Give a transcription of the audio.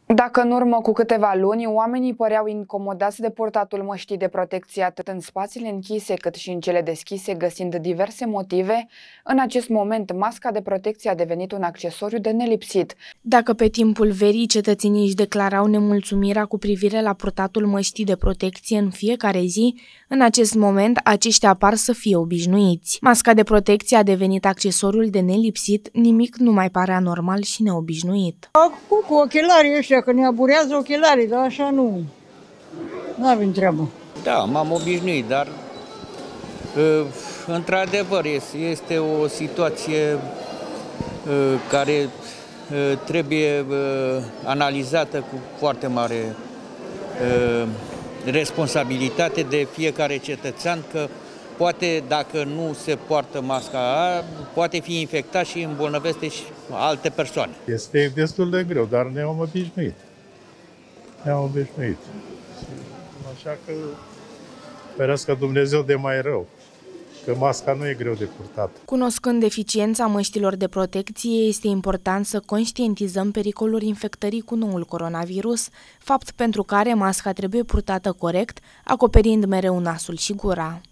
Dacă în urmă cu câteva luni oamenii păreau incomodați de purtatul măștii de protecție atât în spațiile închise cât și în cele deschise, găsind diverse motive, în acest moment masca de protecție a devenit un accesoriu de nelipsit. Dacă pe timpul verii cetățenii își declarau nemulțumirea cu privire la purtatul măștii de protecție în fiecare zi, în acest moment aceștia par să fie obișnuiți. Masca de protecție a devenit accesoriul de nelipsit, nimic nu mai pare anormal și neobișnuit. Cu ochelarii ăștia, că ne aburează ochelarii, dar așa nu avem treabă. Da, m-am obișnuit, dar într-adevăr este o situație care trebuie analizată cu foarte mare responsabilitate de fiecare cetățean, că poate, dacă nu se poartă masca, poate fi infectat și îmbolnăvește și alte persoane. Este destul de greu, dar ne-am obișnuit. Ne-am obișnuit. Așa că ferească Dumnezeu de mai rău, că masca nu e greu de purtat. Cunoscând deficiența măștilor de protecție, este important să conștientizăm pericolul infectării cu noul coronavirus, fapt pentru care masca trebuie purtată corect, acoperind mereu nasul și gura.